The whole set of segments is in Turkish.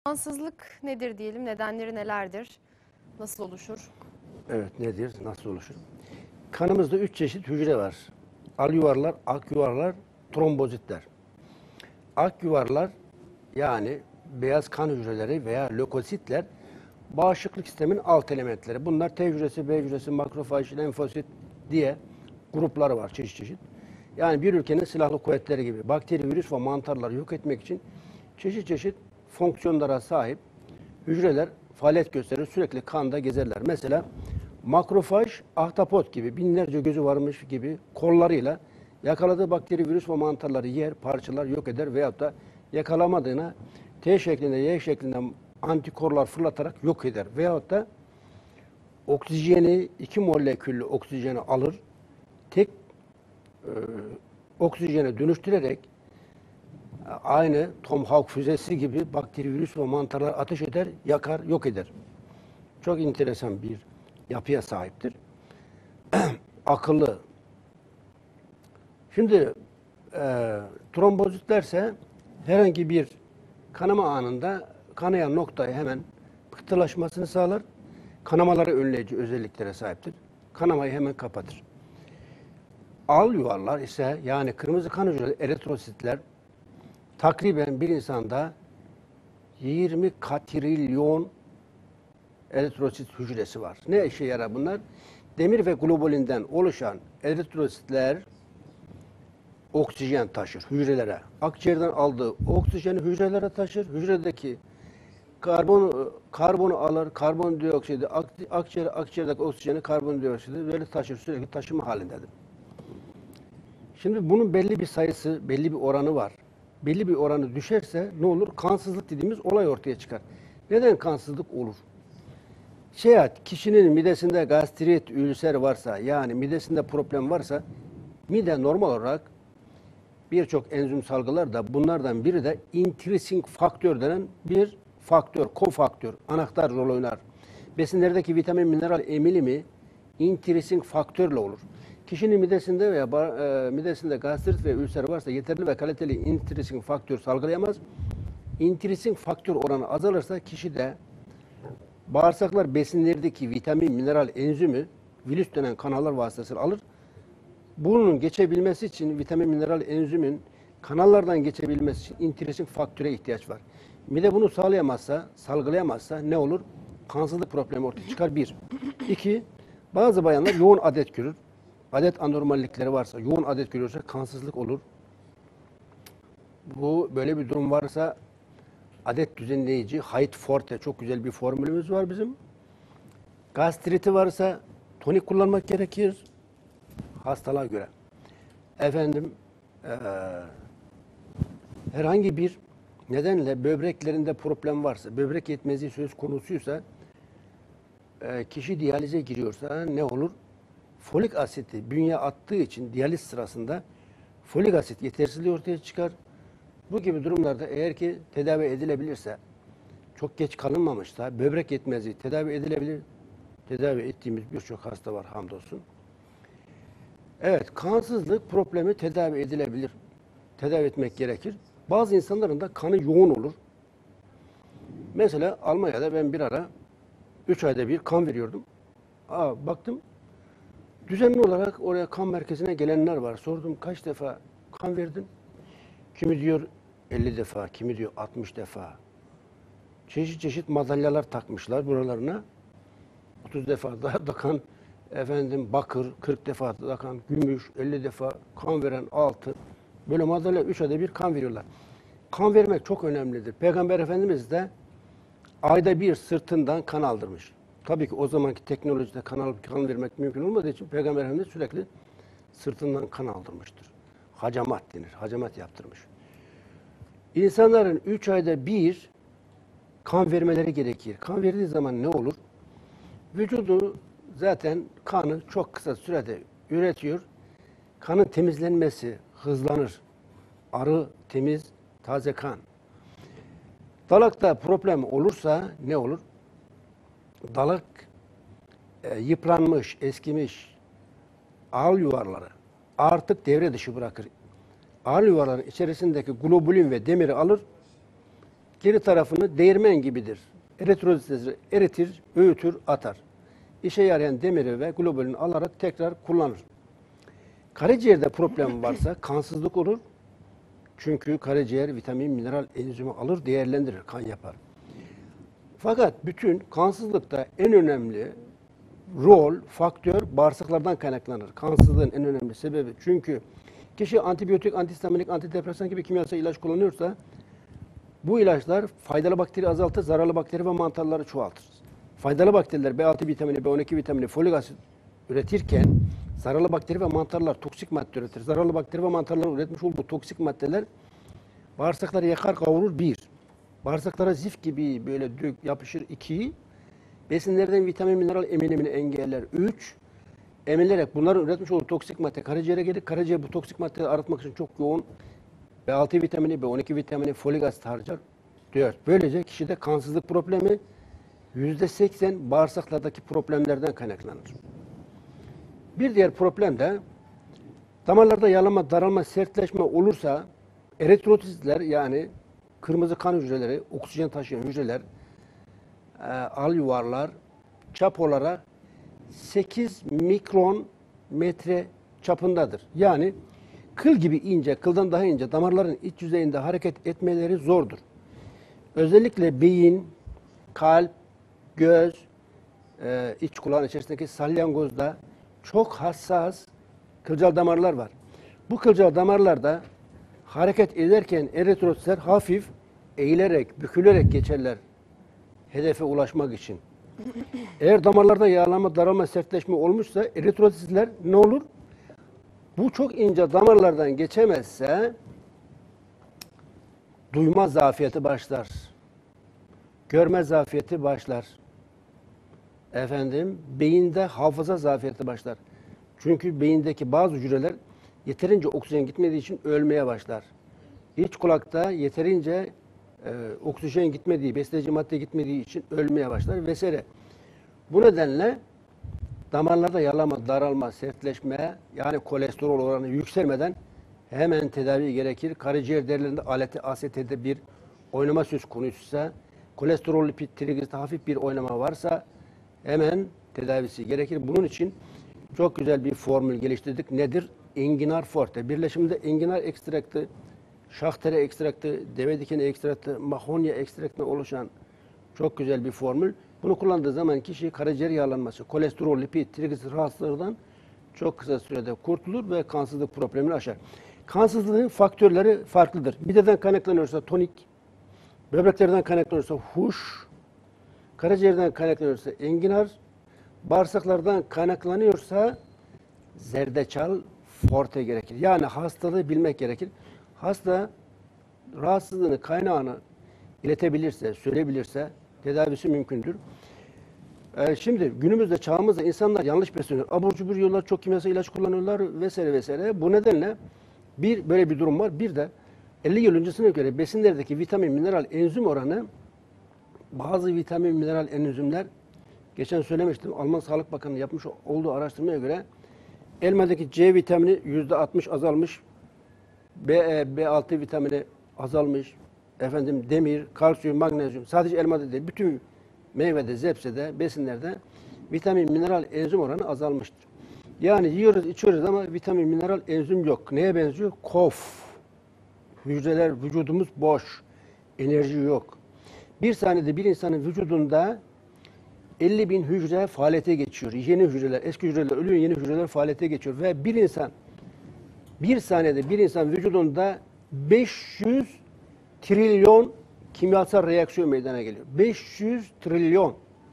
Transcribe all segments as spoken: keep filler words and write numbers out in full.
Kansızlık nedir diyelim, nedenleri nelerdir, nasıl oluşur? Evet, nedir, nasıl oluşur? Kanımızda üç çeşit hücre var. Al yuvarlar, ak yuvarlar, trombozitler. Ak yuvarlar yani beyaz kan hücreleri veya lökositler bağışıklık sistemin alt elementleri. Bunlar T hücresi, B hücresi, makrofaj, lenfosit diye grupları var çeşit çeşit. Yani bir ülkenin silahlı kuvvetleri gibi bakteri, virüs ve mantarları yok etmek için çeşit çeşit fonksiyonlara sahip hücreler faaliyet gösterir, sürekli kanda gezerler. Mesela makrofaj, ahtapot gibi binlerce gözü varmış gibi kollarıyla yakaladığı bakteri, virüs ve mantarları yer, parçalar, yok eder veyahut da yakalamadığına T şeklinde, Y şeklinde antikorlar fırlatarak yok eder. Veyahut da oksijeni, iki moleküllü oksijeni alır, tek e, oksijene dönüştürerek aynı Tomahawk füzesi gibi bakteri, virüs ve mantarlar ateş eder, yakar, yok eder. Çok enteresan bir yapıya sahiptir. Akıllı. Şimdi e, trombozitlerse herhangi bir kanama anında kanayan noktayı hemen pıhtılaşmasını sağlar. Kanamaları önleyici özelliklere sahiptir. Kanamayı hemen kapatır. Al yuvarlar ise yani kırmızı kan hücreleri eritrositler takriben bir insanda yirmi katrilyon eritrosit hücresi var. Ne işe yarar bunlar? Demir ve globalinden oluşan eritrositler oksijen taşır hücrelere. Akciğerden aldığı oksijeni hücrelere taşır. Hücredeki karbon karbonu alır, karbondioksidi akciğer akciğerdeki oksijeni karbondioksidi böyle taşır, sürekli taşıma halindedir. Şimdi bunun belli bir sayısı, belli bir oranı var. Belli bir oranı düşerse ne olur? Kansızlık dediğimiz olay ortaya çıkar. Neden kansızlık olur? Şayet kişinin midesinde gastrit, ülser varsa, yani midesinde problem varsa, mide normal olarak birçok enzim salgılar da bunlardan biri de intrinsic faktör denen bir faktör, kofaktör, anahtar rol oynar. Besinlerdeki vitamin, mineral emilimi intrinsic faktörle olur. Kişinin midesinde veya e, midesinde gastrit ve ülser varsa yeterli ve kaliteli intrinsic faktör salgılayamaz. İntrinsic faktör oranı azalırsa kişide bağırsaklar besinlerdeki vitamin, mineral, enzimi virüs denen kanallar vasıtasıyla alır. Bunun geçebilmesi için vitamin, mineral, enzimin kanallardan geçebilmesi için intrinsic faktöre ihtiyaç var. Mide bunu sağlayamazsa, salgılayamazsa ne olur? Kansızlık problemi ortaya çıkar. Bir. İki, bazı bayanlar yoğun adet görür. Adet anormallikleri varsa, yoğun adet görürse kansızlık olur. Bu böyle bir durum varsa adet düzenleyici, Height Forte çok güzel bir formülümüz var bizim. Gastriti varsa tonik kullanmak gerekir hastalığa göre. Efendim ee, herhangi bir nedenle böbreklerinde problem varsa, böbrek yetmezliği söz konusuysa e, kişi diyalize giriyorsa ne olur? Folik asiti bünye attığı için diyaliz sırasında folik asit yetersizliği ortaya çıkar. Bu gibi durumlarda eğer ki tedavi edilebilirse, çok geç kalınmamışsa böbrek yetmezliği tedavi edilebilir. Tedavi ettiğimiz birçok hasta var hamdolsun. Evet, kansızlık problemi tedavi edilebilir. Tedavi etmek gerekir. Bazı insanların da kanı yoğun olur. Mesela Almanya'da ben bir ara üç ayda bir kan veriyordum. Aa, baktım düzenli olarak oraya kan merkezine gelenler var. Sordum kaç defa kan verdin? Kimi diyor elli defa, kimi diyor altmış defa. Çeşit çeşit madalyalar takmışlar buralarına. otuz defa daha da kan, efendim bakır, kırk defa da kan, gümüş, elli defa kan veren altın. Böyle madalya üç ayda bir kan veriyorlar. Kan vermek çok önemlidir. Peygamber Efendimiz de ayda bir sırtından kan aldırmış. Tabii ki o zamanki teknolojide kan alıp kan vermek mümkün olmadığı için Peygamber Efendimiz sürekli sırtından kan aldırmıştır. Hacamat denir. Hacamat yaptırmış. İnsanların üç ayda bir kan vermeleri gerekir. Kan verdiği zaman ne olur? Vücudu zaten kanı çok kısa sürede üretiyor. Kanın temizlenmesi hızlanır. Arı, temiz, taze kan. Dalakta problem olursa ne olur? Dalak e, yıpranmış, eskimiş ağıl yuvarları artık devre dışı bırakır. Ağıl yuvarların içerisindeki globulin ve demiri alır, geri tarafını değirmen gibidir. Eritrozitleri eritir, öğütür, atar. İşe yarayan demiri ve globulini alarak tekrar kullanır. Karaciğerde problem varsa kansızlık olur. Çünkü karaciğer vitamin, mineral, enzimi alır, değerlendirir, kan yapar. Fakat bütün kansızlıkta en önemli rol, faktör bağırsaklardan kaynaklanır. Kansızlığın en önemli sebebi. Çünkü kişi antibiyotik, antihistaminik, antidepresan gibi kimyasal ilaç kullanıyorsa bu ilaçlar faydalı bakteri azaltır, zararlı bakteri ve mantarları çoğaltır. Faydalı bakteriler B altı vitamini, B on iki vitamini, folik asit üretirken zararlı bakteri ve mantarlar toksik madde üretir. Zararlı bakteri ve mantarların üretmiş olduğu toksik maddeler bağırsakları yakar, kavurur bir. Bağırsaklara zif gibi böyle dök, yapışır iki. Besinlerden vitamin, mineral emilimini engeller üç. Emilerek bunların üretmiş olduğu toksik madde karaciğere gelir. Karaciğer bu toksik maddeleri arıtmak için çok yoğun B altı vitamini, B on iki vitamini, folik asit harcar. dört. Böylece kişide kansızlık problemi yüzde seksen bağırsaklardaki problemlerden kaynaklanır. Bir diğer problem de damarlarda yağlanma, daralma, sertleşme olursa eritrositler yani kırmızı kan hücreleri, oksijen taşıyan hücreler, e, al yuvarlar çap olarak sekiz mikron metre çapındadır. Yani kıl gibi ince, kıldan daha ince damarların iç yüzeyinde hareket etmeleri zordur. Özellikle beyin, kalp, göz, e, iç kulağın içerisindeki salyangozda çok hassas kılcal damarlar var. Bu kılcal damarlarda hareket ederken eritrositler hafif eğilerek, bükülerek geçerler hedefe ulaşmak için. Eğer damarlarda yağlanma, daralma, sertleşme olmuşsa eritrositler ne olur? Bu çok ince damarlardan geçemezse duyma zafiyeti başlar. Görme zafiyeti başlar. Efendim, beyinde hafıza zafiyeti başlar. Çünkü beyindeki bazı hücreler yeterince oksijen gitmediği için ölmeye başlar. İç kulakta yeterince e, oksijen gitmediği, besleyici madde gitmediği için ölmeye başlar vesaire. Bu nedenle damarlarda yağlanma, daralma, sertleşme yani kolesterol oranı yükselmeden hemen tedavi gerekir. Karaciğer derilerinde aleti A S T'de bir oynama söz konusuysa, kolesterol, lipid, trigliserit hafif bir oynama varsa hemen tedavisi gerekir. Bunun için çok güzel bir formül geliştirdik. Nedir? Enginar Forte. Birleşiminde enginar ekstraktı, şahtere ekstraktı, deve dikeni ekstraktı, mahonya ekstraktından oluşan çok güzel bir formül. Bunu kullandığı zaman kişi karaciğer yağlanması, kolesterol, lipid, trigliserit rahatsızlıklarından çok kısa sürede kurtulur ve kansızlık problemini aşar. Kansızlığın faktörleri farklıdır. Mideden kaynaklanıyorsa tonik, böbreklerden kaynaklanıyorsa huş, karaciğerden kaynaklanıyorsa enginar, bağırsaklardan kaynaklanıyorsa zerdeçal forte gerekir. Yani hastalığı bilmek gerekir. Hasta rahatsızlığını, kaynağını iletebilirse, söyleyebilirse tedavisi mümkündür. Ee, şimdi günümüzde, çağımızda insanlar yanlış besleniyor. Abur cubur yiyorlar, çok kimyasal ilaç kullanıyorlar vesaire vesaire. Bu nedenle bir böyle bir durum var. Bir de elli yıl öncesine göre besinlerdeki vitamin, mineral, enzim oranı bazı vitamin, mineral, enzimler geçen söylemiştim. Alman Sağlık Bakanı yapmış olduğu araştırmaya göre elmadaki C vitamini yüzde altmış azalmış. B, B altı vitamini azalmış. Efendim demir, kalsiyum, magnezyum sadece elmada değil, bütün meyvede, zepsede, besinlerde vitamin, mineral, enzim oranı azalmıştır. Yani yiyoruz, içiyoruz ama vitamin, mineral, enzim yok. Neye benziyor? Kof. Hücreler, vücudumuz boş. Enerji yok. Bir saniyede bir insanın vücudunda elli bin hücre faaliyete geçiyor. Yeni hücreler, eski hücreler ölüyor, yeni hücreler faaliyete geçiyor. Ve bir insan, bir saniyede bir insan vücudunda beş yüz trilyon kimyasal reaksiyon meydana geliyor. beş yüz trilyon.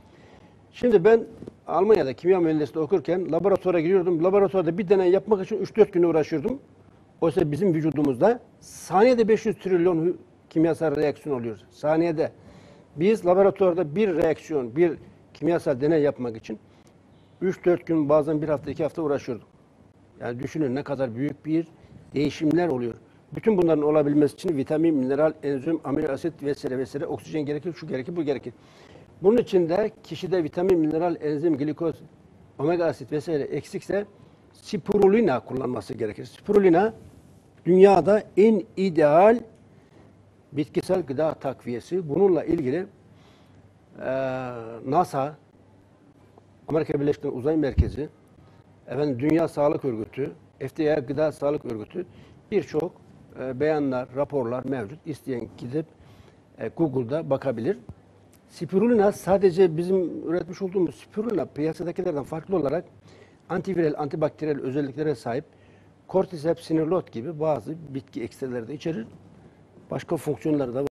Şimdi ben Almanya'da kimya mühendisliği okurken laboratuvara giriyordum. Laboratuvarda bir deney yapmak için üç dört gün uğraşıyordum. Oysa bizim vücudumuzda saniyede beş yüz trilyon kimyasal reaksiyon oluyor. Saniyede. Biz laboratuvarda bir reaksiyon, bir kimyasal deney yapmak için üç dört gün, bazen bir hafta, iki hafta uğraşıyorduk. Yani düşünün ne kadar büyük bir değişimler oluyor. Bütün bunların olabilmesi için vitamin, mineral, enzim, amino asit vesaire vesaire, oksijen gerekir, şu gerekir, bu gerekir. Bunun için de kişide vitamin, mineral, enzim, glikoz, omega asit vesaire eksikse spirulina kullanması gerekir. Spirulina dünyada en ideal bitkisel gıda takviyesi. Bununla ilgili e, NASA, Amerika Birleşik Devletleri Uzay Merkezi, efendim Dünya Sağlık Örgütü, F D A Gıda Sağlık Örgütü birçok e, beyanlar, raporlar mevcut. İsteyen gidip e, Google'da bakabilir. Spirulina sadece bizim üretmiş olduğumuz spirulina piyasadakilerden farklı olarak antiviral, antibakteriyel özelliklere sahip Cordyceps sinirlot gibi bazı bitki ekstraları da içerir. Başka fonksiyonları da var.